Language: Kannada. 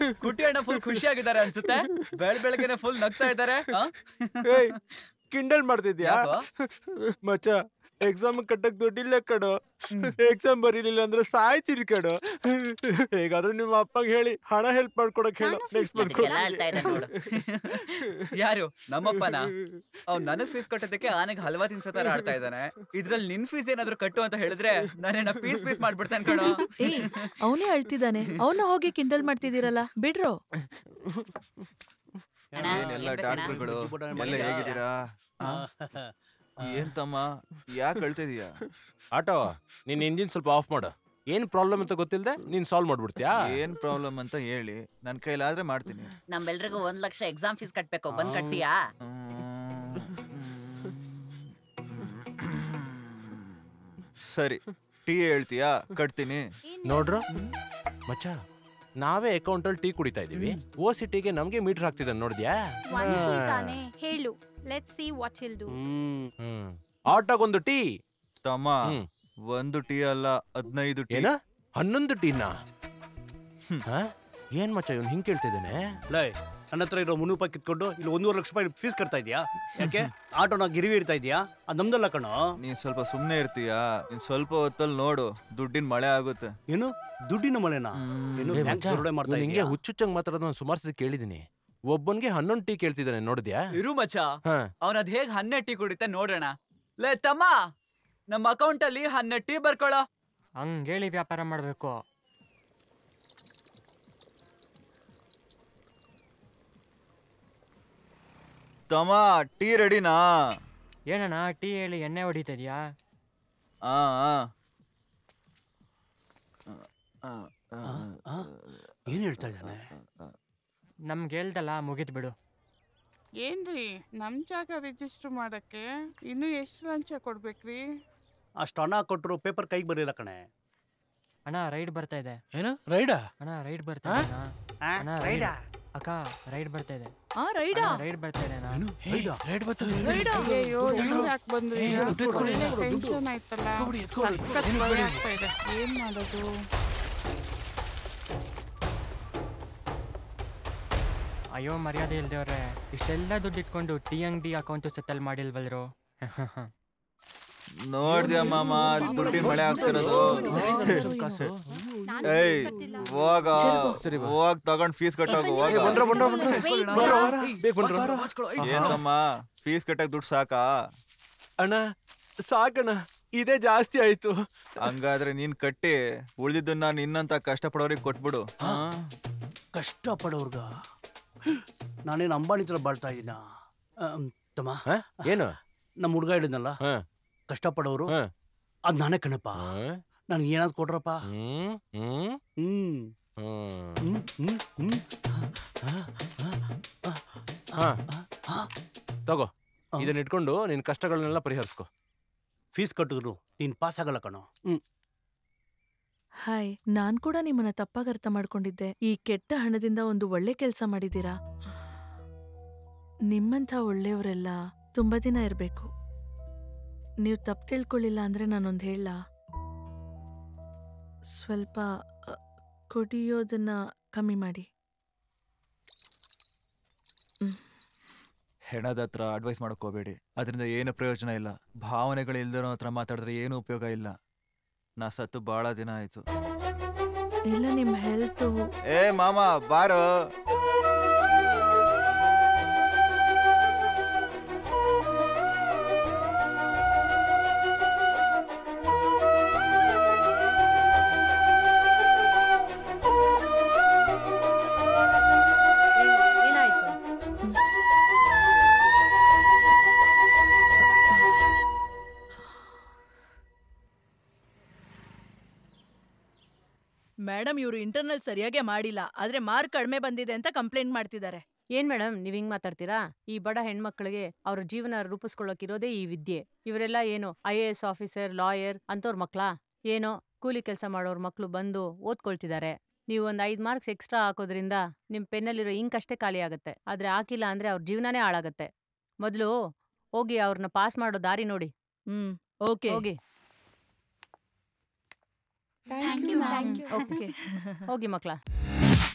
ಕುಟಿ ಅಣ್ಣ ಫುಲ್ ಖುಷಿಯಾಗಿದ್ದಾರೆ ಅನ್ಸುತ್ತೆ. ಬೆಳಗ್ಗೆನೆ ಫುಲ್ ನಗ್ತಾ ಇದ್ದಾರೆ. ಕಿಂಡಲ್ ಮಾಡ್ತಿದ್ಯಾ ಮಚ್ಚ? ಎಕ್ಸಾಮ್ ಕಟ್ಟಕ್ ದುಡ್ಡಿಲ್ಲ ಕಣೋ. ಎಕ್ಸಾಮ್ ಬರೀಲಿಲ್ಲ ಅಂದ್ರೆ ಸಾಯ್ತಿರಿ ಕಣೋ. ಹೇಗಾದ್ರೂ ನಿಮ್ಮ ಅಪ್ಪಗೆ ಹೇಳಿ ಹಣ ಹೆಲ್ಪ್ ಮಾಡ್ಕೊಡಕ್ ಹೇಳು. ನೆಕ್ಸ್ಟ್ ಯಾರು ನಮ್ಮಪ್ಪನ? ಅವ್ನು ನನಗ್ ಫೀಸ್ ಕಟ್ಟೋದಕ್ಕೆ ಆನೆಗೆ ಹಲ್ವಾ ತಿನ್ಸೋ ತರ ಆಡ್ತಾ ಇದ್ದಾನೆ. ಇದ್ರಲ್ಲಿ ನಿನ್ ಫೀಸ್ ಏನಾದ್ರು ಕಟ್ಟು ಅಂತ ಹೇಳಿದ್ರೆ ನಾನೇನ ಪೀಸ್ ಮಾಡ್ಬಿಡ್ತೇನೆ ಕಣೋ. ಅವನೇ ಅಳ್ತಿದ್ದಾನೆ, ಅವನ್ನ ಹೋಗಿ ಕಿಂಡಲ್ ಮಾಡ್ತಿದ್ದೀರಲ್ಲ, ಬಿಡ್ರೋ. ಏನೆಲ್ಲ ಡಾಕ್ಟರ್ಗಳು ಎಲ್ಲ ಹೇಗಿದ್ದೀರಾ? ಏನ್ ತಮ್ಮ ಯಾಕೆ ಅಳ್ತಿದೀಯಾ? ಆಟೋ, ನಿನ್ ಇಂಜಿನ್ ಸ್ವಲ್ಪ ಆಫ್ ಮಾಡು. ಏನ್ ಪ್ರಾಬ್ಲಮ್ ಅಂತ ಗೊತ್ತಿಲ್ಲದೆ ನೀನ್ ಸಾಲ್ವ್ ಮಾಡ್ಬಿಡ್ತೀಯಾ? ಏನ್ ಪ್ರಾಬ್ಲಮ್ ಅಂತ ಹೇಳಿ, ನನ್ ಕೈಲಾದ್ರೆ ಮಾಡ್ತೀನಿ. ನಮ್ಮೆಲ್ರಿಗೂ 1 ಲಕ್ಷ ಎಕ್ಸಾಮ್ ಫೀಸ್ ಕಟ್ಬೇಕು, ಬಂದ್ ಕಟ್ತೀಯಾ? ಸರಿ, ಟೀ ಹೇಳ್ತೀಯಾ? ಕಟ್ತೀನಿ. ನೋಡ್ರ ಮಚ್ಚ, ನಾವೇ ಅಕೌಂಟ್ ಅಲ್ಲಿ ಟೀ ಕುಡಿತಾ ಇದೀವಿ. ಓಸಿಟಿಗೆ ನಮ್ಗೆ ಮೀಟರ್ ಹಾಕ್ತಿದ್ದಾನೆ, ನೋಡಿದ್ಯಾ? ಹೇಳು, let's see what will do. ಆಟೋಗೊಂದು ಟೀ. ತಮ್ಮ, 1 ಟೀ ಅಲ್ಲ 15 ಟೀ. ಏನ 11 ಟೀನಾ? ಏನ್ ಮಚ್ಚ ಇವ್ನು ಹಿಂಗ್ ಕೇಳ್ತಿದ್ದಾನೆ? ನನ್ನ ಹತ್ರ ಇರೋ 300 ರೂಪಾಯಿ ಕಿತ್ಕೊಂಡು ಇಲ್ಲಿ 1.5 ಲಕ್ಷ ರೂಪಾಯಿ ಫೀಸ್ ಕಟ್ತಾ ಇದೀಯಾ? ಯಾಕೆ ಆಟೋನ ಗಿರಿವಿ ಇಡ್ತಾ ಇದೀಯಾ? ಅದು ನಮ್ದಲ್ಲ ಕಣೋ. ನೀನ್ ಸ್ವಲ್ಪ ಸುಮ್ನೆ ಇರ್ತೀಯಾ? ಇನ್ ಸ್ವಲ್ಪ ಹೊತ್ತಲ್ಲಿ ನೋಡು, ದುಡ್ಡಿನ ಮಳೆ ಆಗುತ್ತೆ. ಏನು ದುಡ್ಡಿನ ಮಳೆನಾ? ಹಿಂಗೆ ಹುಚ್ಚುಚ್ಚಂಗ್ ಮಾತಾಡೋದು ಸುಮಾರು ಸತಿ ಕೇಳಿದೀನಿ. ಒಬ್ಬನ್ಗೆ 11 ಟೀ ಕೇಳ್ತಿದ್ದಾನೆ, ನೋಡಿದ್ಯಾ? ಇರು ಮಚ್ಚ, ಅವನದ್ ಹೇಗ್ 12 ಟೀ ಕುಡಿತ ನೋಡೋಣ. ಲೇ ತಮ್ಮ, ನಮ್ಮ ಅಕೌಂಟ್ ಅಲ್ಲಿ 12 ಟೀ ಬರ್ಕೊಳ್ಳೋ. ಹಂಗೇಳಿ ವ್ಯಾಪಾರ ಮಾಡ್ಬೇಕು. ತಮ್ಮ, ಟೀ ರೆಡಿನಾ? ಏನಣ್ಣ ಟೀ ಹೇಳಿ ಎಣ್ಣೆ ಹೊಡಿತಿದ್ಯಾ? ಏನ್ ಹೇಳ್ತಾ ಇದ್ದಾನೆ? ನಮ್ಗೆ ಹೇಳ್ದಲ್ಲ, ಮುಗಿದ್ ಬಿಡು. ಏನ್ರಿ, ನಮ್ ಜಾಗ ರಿಜಿಸ್ಟರ್ ಮಾಡಕ್ಕೆ ಇನ್ನು ಎಷ್ಟು ಲಂಚ ಕೊಡ್ಬೇಕ್ರಿ? ಅಷ್ಟು ಹಣ ಕೊಟ್ಟರು ಪೇಪರ್ ಕೈಗೆ ಬರಲಿಲ್ಲ ಕಣೆ. ಅಣ್ಣ ರೈಡ್ ಬರ್ತಾ ಇದೆ. ಏನು ರೈಡಾ? ಅಣ್ಣ ರೈಡ್ ಬರ್ತಾ ಇದೆ. ಅಣ್ಣ ರೈಡಾ? ಅಕ್ಕ ರೈಡ್ ಬರ್ತಾ ಇದೆ. ರೈಡ್ ಬರ್ತಾ ಇದೆ. ರೈಡ್ ಬರ್ತದೆ. ಅಯ್ಯೋ, ನೀವು ಯಾಕೆ ಬಂದ್ರಿ? ಟೆನ್ಷನ್ ಆಯ್ತಲ್ಲ, ಸಖತ್ ಭಯ ಆಗ್ತಾ ಇದೆ. ಏನ್ ಮಾಡೋದು? ಅಯ್ಯೋ ಮರ್ಯಾದೆ ಇಲ್ದೇವ್ರೆ, ಇಷ್ಟೆಲ್ಲ ದುಡ್ಡು ಇಟ್ಕೊಂಡು ಟೀ ಅಂಗಡಿ ಅಕೌಂಟು ಸೆಟಲ್ ಮಾಡಿಲ್ವಲ್ರು? ನೋಡ್ದ್ಯಾ ಮಾಮ, ದುಡ್ಡಿನ ಮಳೆ ಆಗ್ತಿರೋದು. ಹೋಗ್ ತಗೊಂಡ್ ಫೀಸ್ ಕಟ್ಟೋಗು. ಏನಮ್ಮ, ಫೀಸ್ ಕಟ್ಟಕ್ ದುಡ್ಡು ಸಾಕಾ? ಅಣ್ಣ ಸಾಕಣ್ಣ, ಇದೇ ಜಾಸ್ತಿ ಆಯ್ತು. ಹಂಗಾದ್ರೆ ನೀನ್ ಕಟ್ಟಿ ಉಳಿದಿದ್ದನ್ನ ನಿನ್ನಂತ ಕಷ್ಟಪಡೋರಿಗೆ ಕೊಟ್ಬಿಡು. ಕಷ್ಟಪಡೋರ್ಗ ನಾನೇನು ಅಂಬಾನಿ ತರ ಬಾಳ್ತಾ ಇದ್ದೀನ ತಮ್ಮ? ಏನು ನಮ್ಮ ಹುಡುಗ ಹೇಳಿದ್ನಲ್ಲ, ಕಷ್ಟಪಡೋರು, ಅದ್ ನಾನೇ ಕಣಪ್ಪ. ನನ್ಗೆ ಏನಾದ್ರು ಕೊಟ್ರಪ್ಪ. ತಗೋ, ಇದನ್ನ ಇಟ್ಕೊಂಡು ನಿನ್ ಕಷ್ಟಗಳನ್ನೆಲ್ಲ ಪರಿಹರಿಸ್ಕೊ. ಫೀಸ್ ಕಟ್ಟಿದ್ರು ನೀನ್ ಪಾಸ್ ಆಗಲ್ಲ ಕಣೋ. ಹಾಯ್, ನಾನ್ ಕೂಡ ನಿಮ್ಮನ್ನ ತಪ್ಪಾಗಿ ಅರ್ಥ ಮಾಡ್ಕೊಂಡಿದ್ದೆ. ಈ ಕೆಟ್ಟ ಹಣದಿಂದ ಒಂದು ಒಳ್ಳೆ ಕೆಲಸ ಮಾಡಿದೀರಾ. ನಿಮ್ಮಂಥ ಒಳ್ಳೆಯವರೆಲ್ಲ ತುಂಬಾ ದಿನ ಇರಬೇಕು. ನೀವು ತಪ್ಪು ತಿಳ್ಕೊಳ್ಳಿಲ್ಲ ಅಂದ್ರೆ ನಾನೊಂದು ಹೇಳ, ಸ್ವಲ್ಪ ಕುಡಿಯೋದನ್ನ ಕಮ್ಮಿ ಮಾಡಿ. ಹೆಣದ ಹತ್ರ ಅಡ್ವೈಸ್ ಮಾಡಕ್ ಹೋಗ್ಬೇಡಿ, ಅದರಿಂದ ಏನು ಪ್ರಯೋಜನ ಇಲ್ಲ. ಭಾವನೆಗಳು ಇಲ್ದಿರೋ ಹತ್ರ ಮಾತಾಡಿದ್ರೆ ಏನು ಉಪಯೋಗ ಇಲ್ಲ. ನಾ ಸತ್ತು ಬಹಳ ದಿನ ಆಯ್ತು. ಇಲ್ಲ, ನಿಮ್ಮ ಹೆಲ್ತ್. ಏ ಮಾಮ ಬಾರೋ. ಮೇಡಮ್, ಇವರು ಇಂಟರ್ನಲ್ ಸರಿಯಾಗಿ ಮಾಡಿಲ್ಲ, ಆದ್ರೆ ಮಾರ್ಕ್ ಕಡಿಮೆ ಬಂದಿದೆ ಅಂತ ಕಂಪ್ಲೇಂಟ್ ಮಾಡ್ತಿದ್ದಾರೆ. ಏನ್ ಮೇಡಮ್ ನೀವ್ ಹಿಂಗ್ ಮಾತಾಡ್ತೀರಾ? ಈ ಬಡ ಹೆಣ್ಮಕ್ಳಿಗೆ ಅವ್ರ ಜೀವನ ರೂಪಿಸ್ಕೊಳ್ಳೋಕಿರೋದೇ ಈ ವಿದ್ಯೆ. ಇವರೆಲ್ಲ ಏನು IAS ಆಫೀಸರ್, ಲಾಯರ್ ಅಂತವ್ರ ಮಕ್ಳಾ? ಏನೋ ಕೂಲಿ ಕೆಲಸ ಮಾಡೋರ್ ಮಕ್ಳು ಬಂದು ಓದ್ಕೊಳ್ತಿದ್ದಾರೆ. ನೀವು ಒಂದ್ 5 ಮಾರ್ಕ್ಸ್ ಎಕ್ಸ್ಟ್ರಾ ಹಾಕೋದ್ರಿಂದ ನಿಮ್ ಪೆನ್ನಲ್ಲಿರೋ ಇಂಕ್ ಅಷ್ಟೇ ಖಾಲಿ ಆಗುತ್ತೆ. ಆದ್ರೆ ಹಾಕಿಲ್ಲ ಅಂದ್ರೆ ಅವ್ರ ಜೀವನಾನೇ ಹಾಳಾಗತ್ತೆ. ಮೊದ್ಲು ಹೋಗಿ ಅವ್ರನ್ನ ಪಾಸ್ ಮಾಡೋ ದಾರಿ ನೋಡಿ. ಓಕೆ, ಹೋಗಿ ಹೋಗಿ ಮಕ್ಳ.